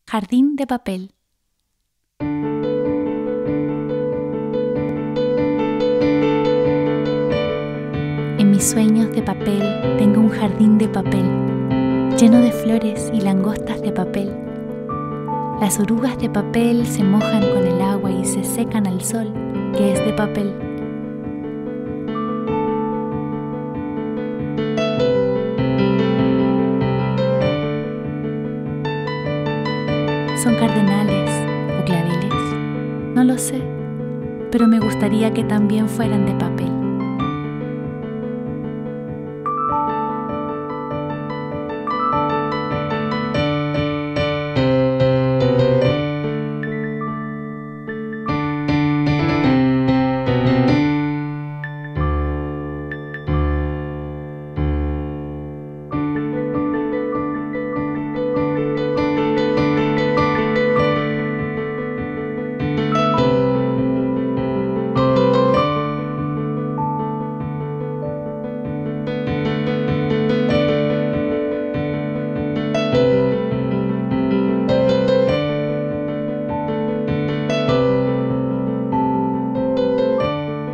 Jardín de papel. En mis sueños de papel tengo un jardín de papel, lleno de flores y langostas de papel. Las orugas de papel se mojan con el agua y se secan al sol, que es de papel. ¿Son cardenales o claveles? No lo sé, pero me gustaría que también fueran de papel.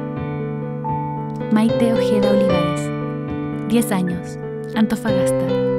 Maite Ojeda Olivares, 10 años, Antofagasta.